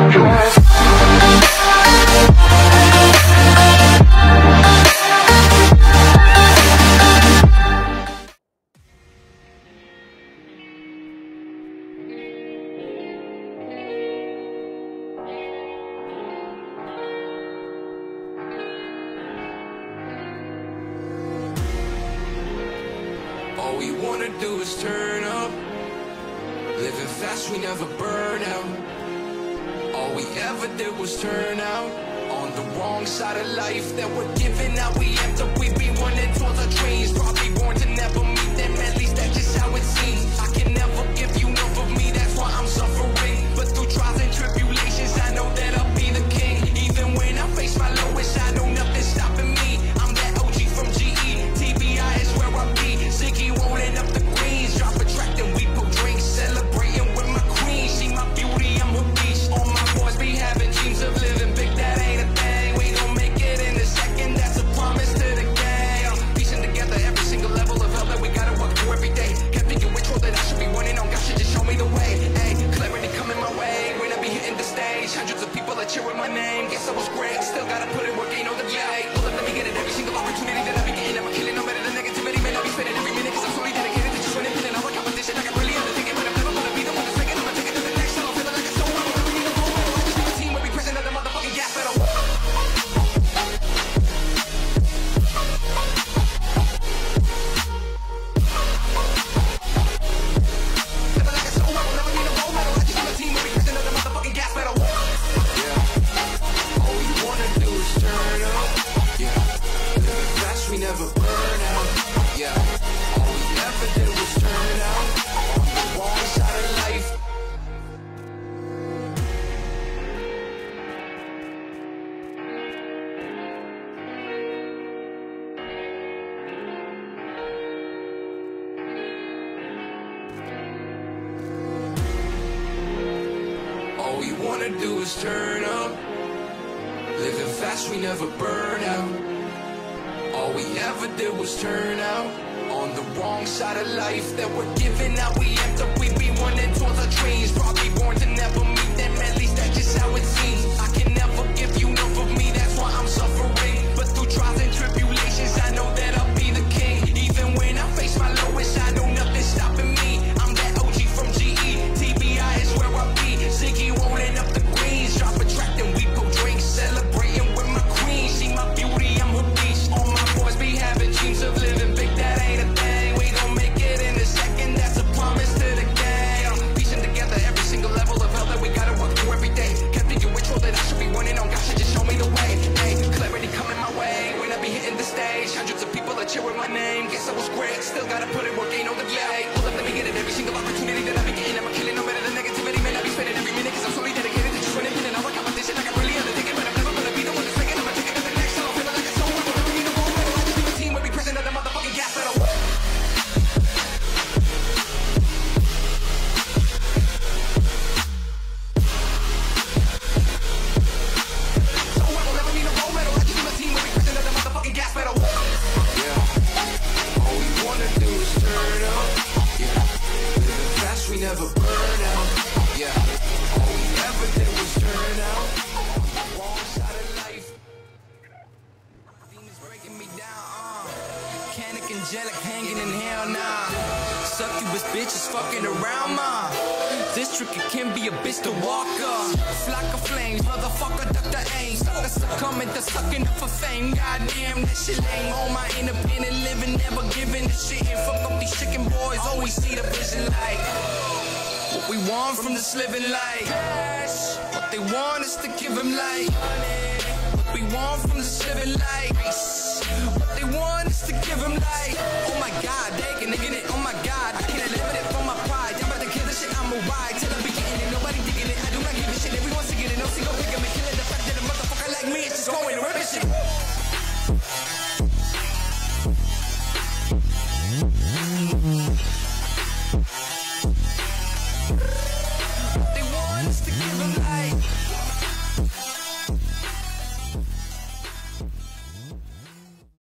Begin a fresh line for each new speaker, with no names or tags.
All we wanna do is turn up. Living fast, we never burn out. All we ever did was turn out. On the wrong side of life that we're giving out. We amped up, we be running towards our dreams. Probably born to never meet them, at least that's just how it seems. I can never give you enough of me, that's why I'm suffering. But through trials and tribulations, I know that I'll be the king. Even when I face my lowest, I know nothing's stopping me. I'm that OG from GE, TBI is where I be. Ziggy rolling up the greens, drop a track and we put drinks. Celebrating with my queen, see my beauty, I'm a beast. All my boys be having dreams of living big, that ain't a thing. We gon' make it in a second, that's a promise to the gang. Piecing together every single level of hell that we gotta work through every day. Can't think of which road that I should be running on, God should just show me the way. Hey, clarity coming my way when I be hitting the stage. Hundreds of people are cheering my name, guess I was great. Still gotta put in work, ain't no debate. Pull up, let me get it, every single opportunity that I be getting. I'm killing no matter the negativity, man, I be spending every minute, cause I'm solely dedicated to just winning, pinning all the competition. I got really undertaken, but I'm never gonna be the one to take it. I'ma take it to the next level, feeling like it's so wrong. We need to go on, I just need a team where we present at the motherfucking gas pedal. We never burn out, yeah. All we ever did was turn out on the wrong side of life. All we wanna do is turn up. Living fast, we never burn out. All we ever did was turn out on the wrong side of life that we're giving out. We amped up, we be running towards our dreams. Probably born to never meet them, at least that's just how it seems. I can never give you enough of me, that's why I'm suffering. But through trials and tribulations, I know that I'll be the king. Even when I face my lowest, I know nothing's stopping me. I'm that OG from GE, TBI is where I be. Ziggy rolling up the greens, drop a track and we put drinks. Celebrating with my queen, see my beauty, I'm a beast. All my boys be having dreams of living big, that ain't a thing. We gon' make it in a second, that's a promise to the gang. Piecing together every single level of hell that we gotta work through every day. Can't think of which road that I should be running on, God should just show me the way. Hey, clarity coming my way when I be hitting the stage. Hundreds of people are cheering my name, guess I was great. Still gotta put in work, ain't no debate. Pull up, let me get it, every single opportunity that I be getting. I'm killing no matter the negativity, man, I be spending every minute, cause I'm solely dedicated to just winning, pinning all the competition. I got really undertaken, but I'm never gonna be the one to take it. I'ma take it to the next level, feeling like it's so wrong. We need to go on, I just need a team where we present at the motherfucking gas pedal. We never burn out, yeah. All we ever did was turn out on the wrong side of life. Demons breaking me down, Canic angelic hanging in hell now. Succubus bitches fucking around, ma. This trick it can be a bitch to walk up. Flock of flames, motherfucker, duck the aim. Sucker succumbing to sucking up for fame. Goddamn, that shit lame. All my independent living, never giving a shit. And fuck up these chicken boys, always see the vision like what we want from this living life. What they want is to give him life. What we want from this living life. What they want is to give him life. Oh my God, they can get it. Oh my God, I can't eliminate it from my pride. I'm about to kill this shit, I'm a ride till I be getting it. Nobody digging it, I do not give a shit. Everyone's singing it, no single pick him and killing the fact that a motherfucker like me is just going to rip this shit.